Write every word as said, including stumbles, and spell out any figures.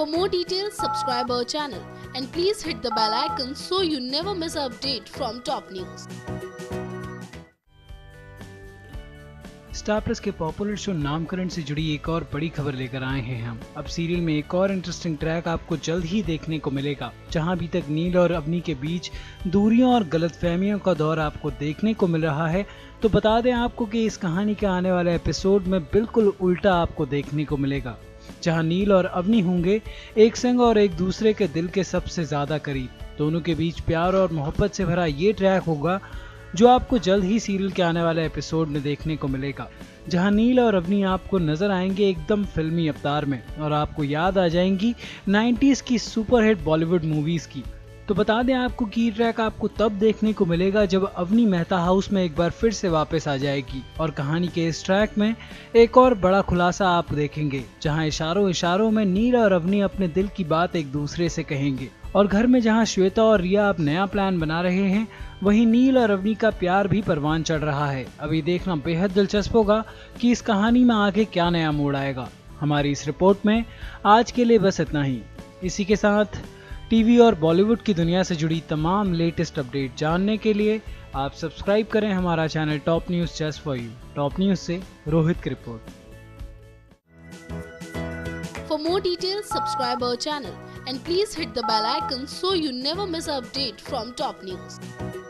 For more details, subscribe our channel and please hit the bell icon so you never miss an update from top news. Star Plus के popular show Naamkaran से जुड़ी एक और बड़ी खबर लेकर आए हैं हम। अब सीरियल में एक और इंटरेस्टिंग ट्रैक आपको जल्द ही देखने को मिलेगा, जहां अभी तक नील और अवनी के बीच दूरियों और गलतफहमियों का दौर आपको देखने को मिल रहा है। तो बता दें आपको कि इस कहानी के आने वाले एपिसोड में बिल्कुल उल्टा आपको देखने को मिलेगा, जहां नील और अवनी होंगे एक संग और एक दूसरे के दिल के सबसे ज्यादा करीब। दोनों के बीच प्यार और मोहब्बत से भरा ये ट्रैक होगा जो आपको जल्द ही सीरियल के आने वाले एपिसोड में देखने को मिलेगा, जहां नील और अवनी आपको नजर आएंगे एकदम फिल्मी अवतार में और आपको याद आ जाएंगी नाइंटीज़ की सुपरहिट बॉलीवुड मूवीज की। तो बता दें आपको कि ट्रैक आपको तब देखने को मिलेगा जब अवनी मेहता हाउस में एक बार फिर से वापस आ जाएगी और कहानी के इस ट्रैक में एक और बड़ा खुलासा आप देखेंगे, जहां इशारों इशारों में नील और अवनी अपने दिल की बात एक दूसरे से कहेंगे। और घर में जहां श्वेता और रिया अब नया प्लान बना रहे हैं, वहीं नील और अवनी का प्यार भी परवान चढ़ रहा है। अभी देखना बेहद दिलचस्प होगा कि इस कहानी में आगे क्या नया मोड़ आएगा। हमारी इस रिपोर्ट में आज के लिए बस इतना ही। इसी के साथ टीवी और बॉलीवुड की दुनिया से जुड़ी तमाम लेटेस्ट अपडेट जानने के लिए आप सब्सक्राइब करें हमारा channel top news just for you. Top news से रोहित की report. For more details, subscribe our channel and please hit the bell icon so you never miss an update from top news.